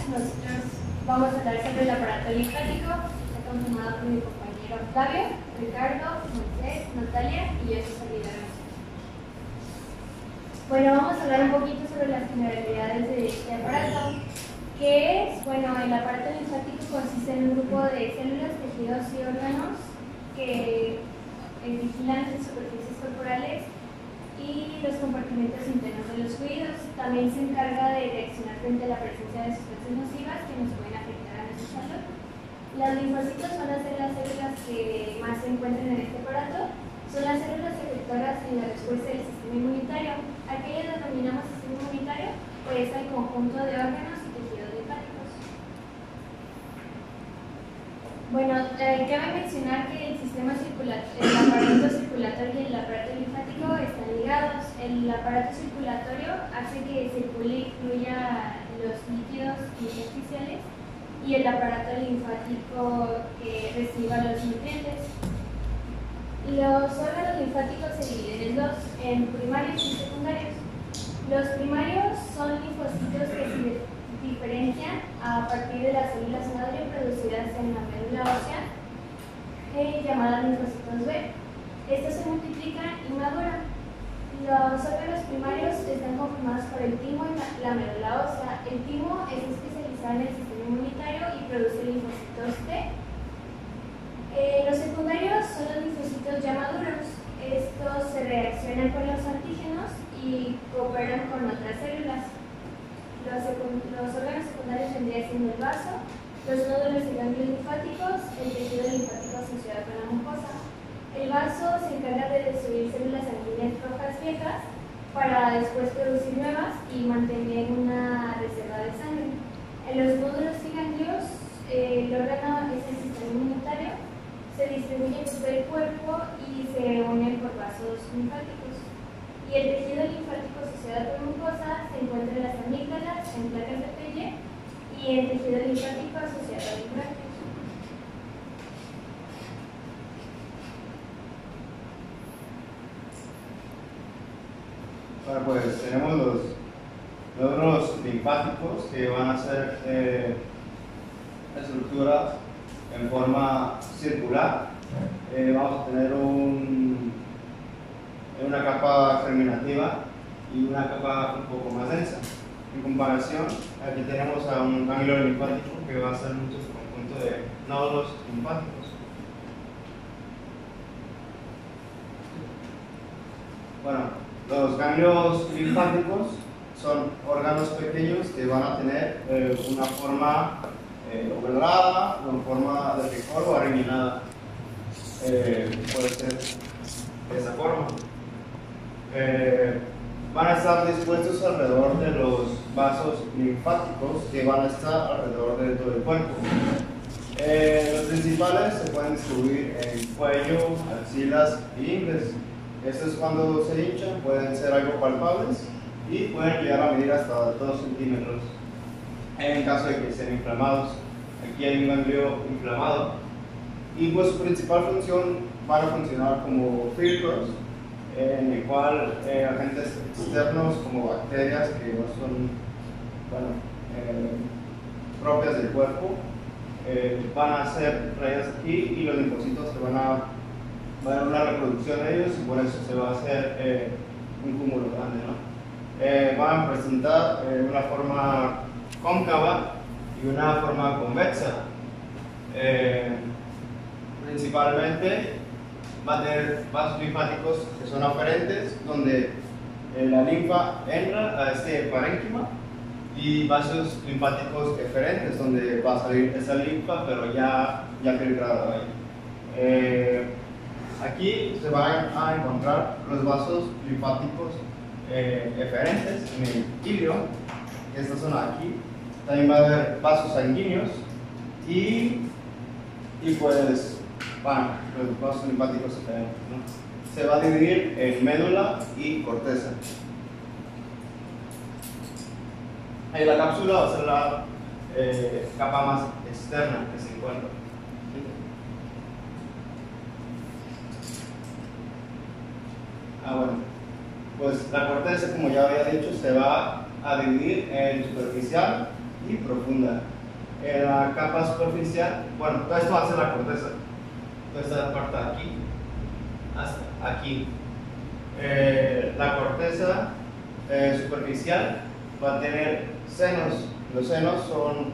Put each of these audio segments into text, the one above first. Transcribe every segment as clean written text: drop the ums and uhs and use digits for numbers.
nosotros vamos a hablar sobre el aparato linfático. Está conformado por mi compañero Octavio, Ricardo, Moisés, Natalia y yo, su servidora. Bueno, vamos a hablar un poquito sobre las generalidades de este aparato. ¿Qué es? Bueno, el aparato linfático consiste en un grupo de células, tejidos y órganos que vigilan las superficies corporales y los compartimentos internos de los fluidos. También se encarga de reaccionar frente a la presencia de sustancias nocivas que nos pueden afectar a nuestra salud. Los linfocitos van a ser las células que más se encuentran en este aparato. Son las células efectoras en la respuesta del sistema inmunitario. ¿A qué le denominamos sistema inmunitario? Pues al conjunto de órganos y tejidos linfáticos. Bueno, cabe mencionar que el sistema el aparato circulatorio y el aparato linfático están ligados. El aparato circulatorio hace que circule y fluya los líquidos intersticiales y el aparato linfático que reciba los nutrientes. Los órganos linfáticos se dividen en dos, en primarios y secundarios. Los primarios son linfocitos que se diferencian a partir de las células madre producidas en la médula ósea, llamadas linfocitos B. Estos se multiplican y maduran. Los órganos primarios están conformados por el timo y la médula ósea. El timo es especializado en el sistema inmunitario y produce linfocitos T. Los secundarios son los linfocitos ya maduros. Estos se reaccionan con los antígenos y cooperan con otras células. Los órganos secundarios vendrían siendo el vaso, los nódulos y ganglios linfáticos, el tejido linfático asociado con la mucosa. El vaso se encarga de destruir células sanguíneas rojas viejas para después producir nuevas y mantener una reserva de sangre. En los nódulos y ganglios, el órgano es el sistema inmunitario, se distribuyen por todo el cuerpo y se unen por vasos linfáticos. Y el tejido linfático asociado con mucosa se encuentra en las amígdalas, en placas de Pelle y el tejido linfático asociado al linfático. Bueno, pues tenemos los nódulos linfáticos que van a ser estructuras en forma circular. Vamos a tener una capa germinativa y una capa un poco más densa. En comparación, aquí tenemos a un ganglio linfático que va a ser mucho su conjunto de nódulos linfáticos. Bueno, los ganglios linfáticos son órganos pequeños que van a tener una forma ovalada, una forma de picor o arreminada. Puede ser de esa forma. Van a estar dispuestos alrededor de los vasos linfáticos que van a estar alrededor de todo el cuerpo. Los principales se pueden distribuir en cuello, axilas y ingles. Estos cuando se hinchan pueden ser algo palpables y pueden llegar a medir hasta 2 centímetros en caso de que estén inflamados. Aquí hay un ganglio inflamado y pues su principal función van a funcionar como filtros en el cual agentes externos como bacterias que no son propias del cuerpo van a ser traídas aquí y los linfocitos se van a dar una reproducción de ellos y por eso se va a hacer un cúmulo grande, ¿no? Van a presentar una forma cóncava y una forma convexa. Principalmente va a tener vasos linfáticos que son aferentes, donde la linfa entra a este parénquima, y vasos linfáticos eferentes, donde va a salir esa linfa, pero ya filtrada ahí. Aquí se van a encontrar los vasos linfáticos eferentes en el ilio, esta zona aquí. También va a haber vasos sanguíneos y pues los vasos linfáticos eferentes, ¿no? Se va a dividir en médula y corteza. Ahí la cápsula va a ser la capa más externa que se encuentra. Bueno, pues la corteza, como ya había dicho, se va a dividir en superficial y profunda. En la capa superficial, bueno, todo esto va a ser la corteza. Toda esta parte de aquí hasta aquí. La corteza superficial va a tener senos. Los senos son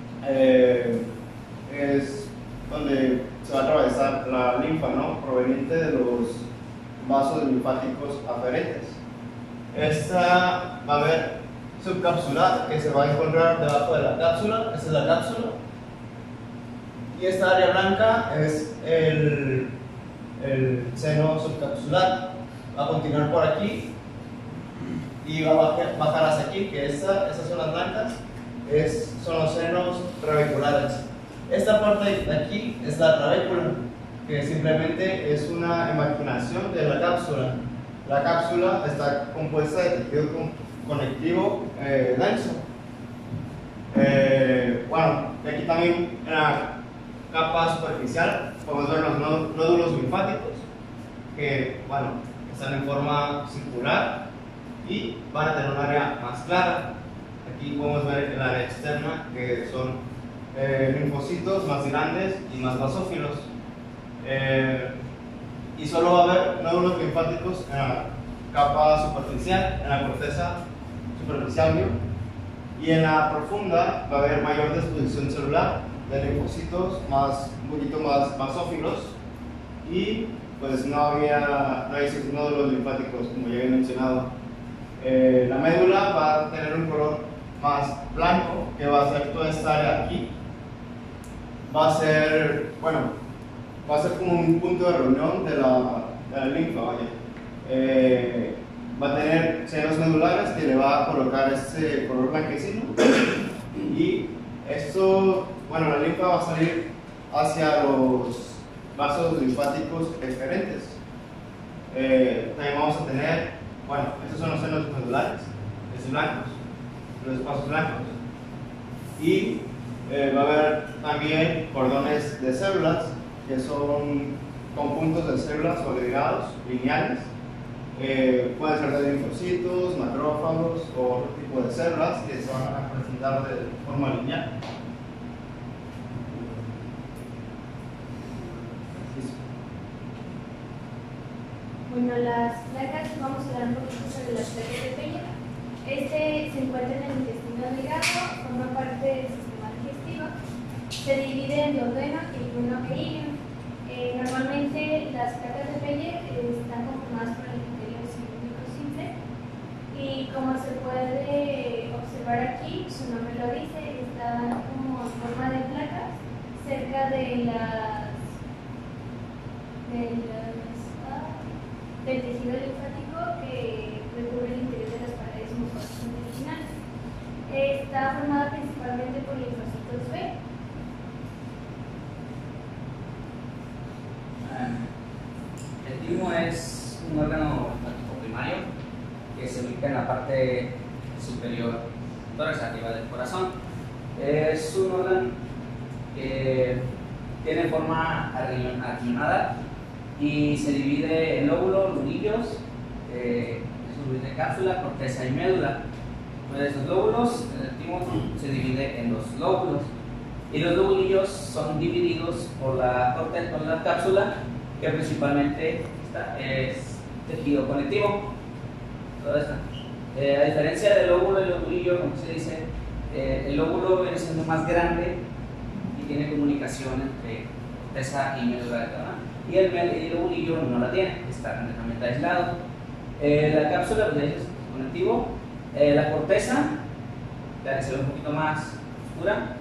es donde se va a atravesar la linfa, ¿no? Proveniente de los vasos linfáticos aferentes. Esta va a haber subcapsular que se va a encontrar debajo de la cápsula. Esta es la cápsula. Y esta área blanca es el seno subcapsular. Va a continuar por aquí y va a bajar hacia aquí, que esas son las blancas, son los senos trabeculares. Esta parte de aquí es la trabécula, que simplemente es una imaginación de la cápsula. La cápsula está compuesta de tejido conectivo denso. Bueno, y aquí también en la capa superficial podemos ver los nódulos linfáticos, que bueno, están en forma circular y van a tener un área más clara. Aquí podemos ver el área externa, que son linfocitos más grandes y más basófilos. Y solo va a haber nódulos linfáticos en la capa superficial, en la corteza superficial, y en la profunda va a haber mayor disposición celular de linfocitos un poquito más basófilos, y pues no hay esos nódulos linfáticos, como ya he mencionado. La médula va a tener un color más blanco, que va a ser toda esta área aquí. Va a ser como un punto de reunión de la linfa, vaya. Va a tener senos medulares que le va a colocar este color blanquecino, y esto, bueno, la linfa va a salir hacia los vasos linfáticos eferentes. También vamos a tener, bueno, estos son los senos medulares, estos blancos, los espacios blancos, y va a haber también cordones de células, que son conjuntos de células o agregados lineales. Pueden ser de linfocitos, macrófagos o otro tipo de células que se van a presentar de forma lineal. Bueno, las placas, vamos a hablar un poquito sobre las placas de Peyer. Este se encuentra en el intestino delgado, forma parte del sistema digestivo, se divide en duodeno y duodeno e ilio. Normalmente las placas de Peyer están conformadas por el epitelio cilíndrico simple, y como se puede observar aquí, su nombre lo dice, está como en forma de placas cerca del tejido linfático que recubre el interior de las paredes mucosas intestinales. Está formada principalmente por linfocitos B. El timo es un órgano linfático primario que se ubica en la parte superior torácica del corazón. Es un órgano que tiene forma arrionada y se divide en lóbulos, lunillos, de cápsula, corteza y médula. Entonces, los lóbulos, el timo se divide en los lóbulos, y los lobulillos son divididos por la cápsula, que principalmente es tejido conectivo. A diferencia del lóbulo y el lobulillo, como se dice, el lóbulo viene siendo más grande y tiene comunicación entre corteza y médula, y el lobulillo no la tiene, está completamente aislado. La cápsula es conectivo. La corteza, la que se ve un poquito más oscura,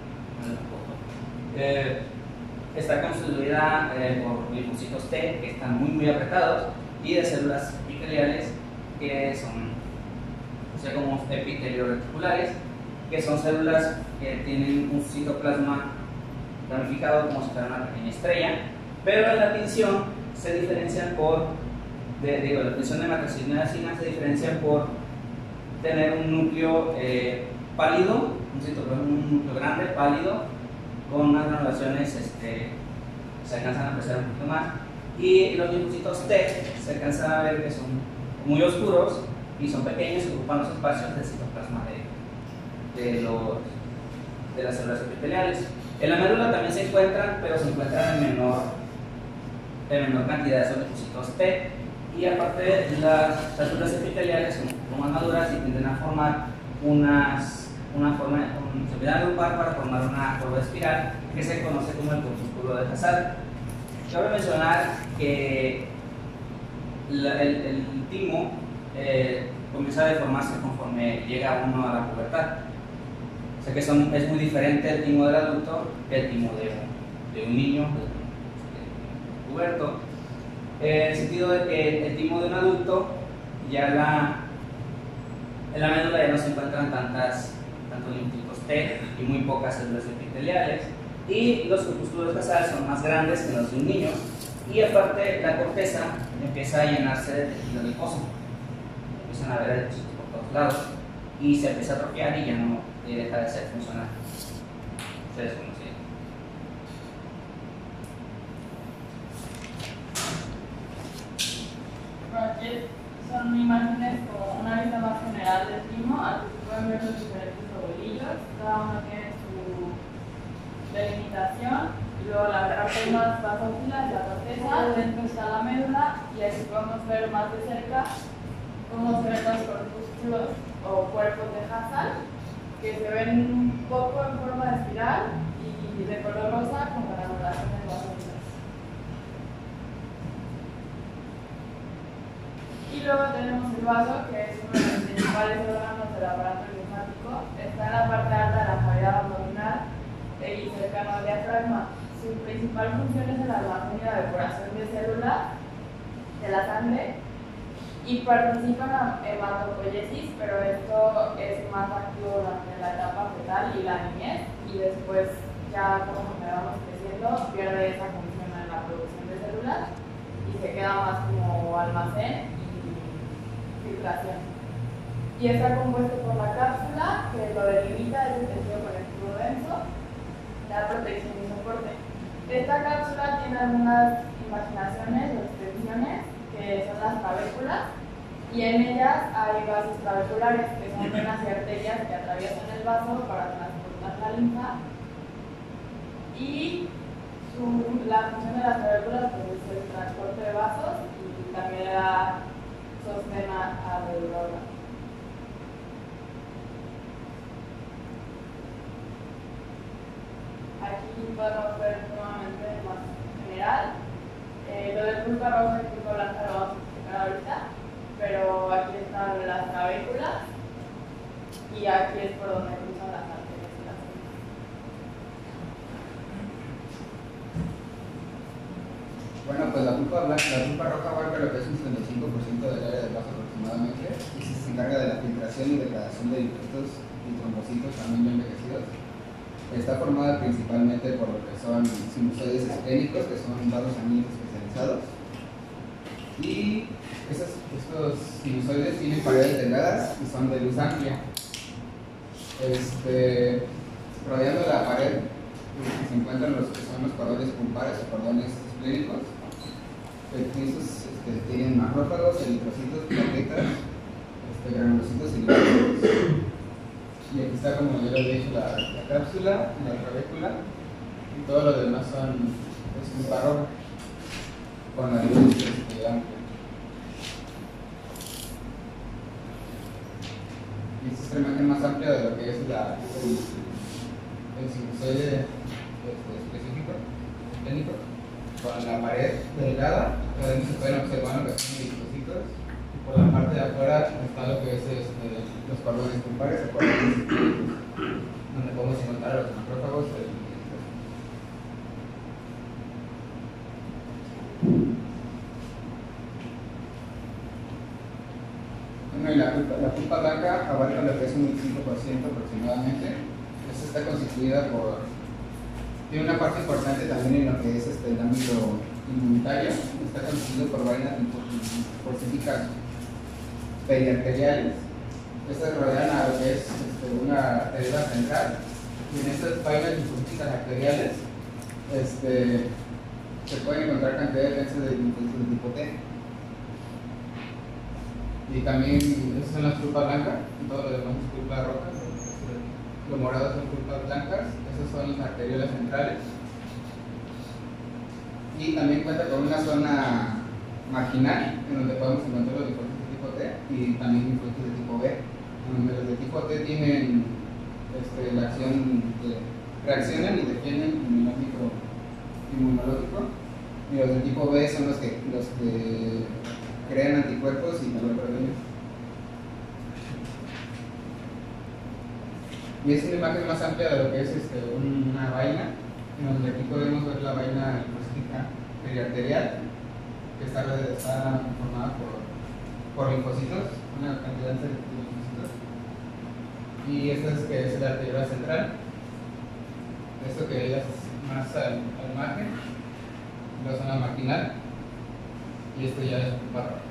está constituida por linfocitos T, que están muy apretados, y de células epiteliales, que son, o sea, como epitelio-reticulares, que son células que tienen un citoplasma ramificado como si fuera una pequeña estrella, pero en la tinción se diferencian la tinción de matricina se diferencia por tener un núcleo pálido, un núcleo grande, pálido, con unas granulaciones se alcanzan a apreciar un poquito más, y los linfocitos T se alcanzan a ver que son muy oscuros y son pequeños y ocupan los espacios del citoplasma de de las células epiteliales. En la médula también se encuentran, pero se encuentran en menor cantidad, son linfocitos T. Y aparte, las células epiteliales son un poco más maduras y tienden a formar se empiezan a agrupar para formar una curva espiral que se conoce como el corpúsculo de Hazard. Cabe mencionar que el timo comienza a deformarse conforme llega uno a la pubertad. O sea que es muy diferente el timo del adulto que el timo de un niño, de puberto. En el sentido de que el timo de un adulto, ya en la médula ya no se encuentran tantos linfocitos T y muy pocas células epiteliales. Y los corpúsculos basales son más grandes que los de un niño. Y aparte, la corteza empieza a llenarse de tejido adiposo. Empiezan a haber adipocitos por todos lados. Y se empieza a atrofiar y ya no deja de ser funcional. Se desconoce. Aquí son imágenes como una vista más general del timo. Aquí se pueden ver los diferentes ovillos, cada uno tiene su delimitación. Y luego la parte más basófila es la corteza, dentro está la médula y aquí podemos ver más de cerca cómo se ven los corpúsculos o cuerpos de Hazard, que se ven un poco en forma de espiral y de color rosa con granulaciones basófilas. Y luego tenemos el vaso, que es uno de los principales órganos del aparato linfático. Está en la parte alta de la cavidad abdominal y cercano al diafragma. Su principal función es el almacén y la depuración de células de la sangre y participa en la hematopoiesis, pero esto es más activo durante la etapa fetal y la niñez, y después ya conforme vamos creciendo pierde esa función en la producción de células y se queda más como almacén filtración. Y está compuesto por la cápsula, que lo delimita, es el tejido conectivo denso, da protección y soporte. Esta cápsula tiene algunas imaginaciones o extensiones, que son las trabéculas, y en ellas hay vasos trabeculares, que son venas y arterias que atraviesan el vaso para transportar la linfa. Y la función de las trabéculas pues, es el transporte de vasos y también le da sostén al órgano. Aquí podemos ver nuevamente más general. Lo del pulpa roja y pulpa blanca lo vamos a explicar ahorita, pero aquí están las trabéculas y aquí es por donde cruzan las arterias y las venas. Bueno, pues la pulpa roja abarca lo que es un 75% del área del vaso aproximadamente y se encarga de la filtración y degradación de linfocitos y trombocitos también ya envejecidos. Está formada principalmente por lo que son sinusoides esclénicos, que son vasos sanguíneos especializados. Y estos sinusoides tienen paredes delgadas y son de luz amplia. Rodeando la pared se encuentran los que son los cordones pulpares o cordones esplénicos. Estos tienen macrófagos, eritrocitos, plaquetas, granulocitos y linfocitos. Y aquí está, como ya lo he dicho, la cápsula, la trabécula, y todo lo demás es pulpa roja con la luz amplia. Y esta es la imagen más amplia de lo que es el sinusoide específico, esclénico, con la pared delgada, donde se pueden observar lo que son linfocitos. Por la parte de afuera está lo que es los cordones pulpares o cordones esplénicos, donde podemos encontrar los macrófagos. Bueno, y la pulpa blanca abarca lo que es un 25% aproximadamente. Esta está constituida tiene una parte importante también en lo que es el ámbito inmunitario. Está constituido por vainas linfocíticas periarteriales. Estas rodean a lo que es una arteria central, y en estas vainas linfocíticas arteriales se pueden encontrar cantidades densas de linfocitos tipo T. Y también estas son las pulpas blancas, y todo lo demás es pulpa roja. lo morado son pulpas blancas, esas son las arteriolas centrales. Y también cuenta con una zona marginal en donde podemos encontrar los linfocitos de tipo T y también linfocitos de tipo B, en donde los de tipo T tienen la acción de reaccionan y defienden en el ámbito inmunológico, y los de tipo B son los que crean anticuerpos y calor prevenido. Y es una imagen más amplia de lo que es una vaina, en donde aquí podemos ver la vaina linfocítica periarterial, que está formada por linfocitos, una cantidad de linfocitos. Y esta es que es la arteriola central, esto que es más al margen, la zona marginal, y esto ya es barro.